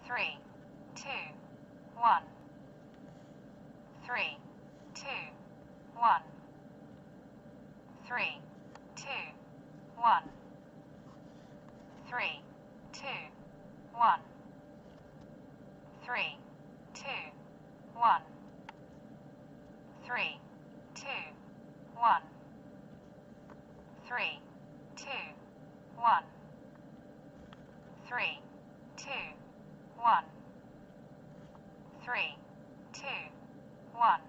3, 2, 1. 3, 2, 1. 3, 2, 1. 3, 2, 1. 3, 2, 1. 3, 2, 1. 3, 2, 1. 3, 2, 1. 3, 2, 1.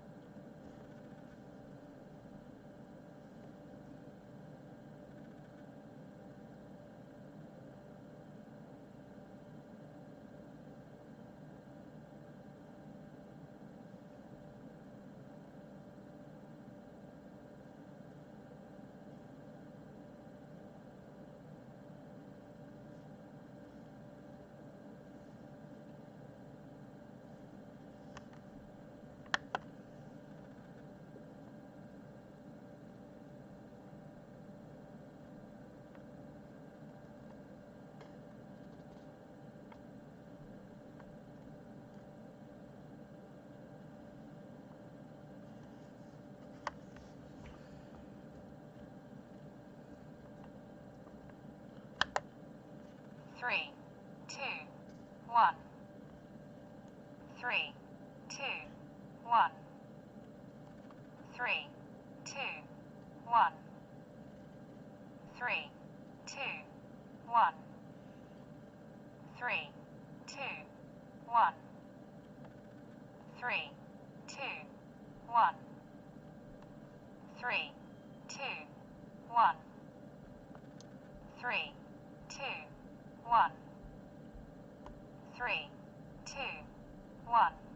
3, 2, 1. 3, 2, 1. 3, 2, 1. 3, 2, 1. 3, 2, 1. 3, 2, 1. 3, 2, 1. 3, 2, 1. 3, 2, 1.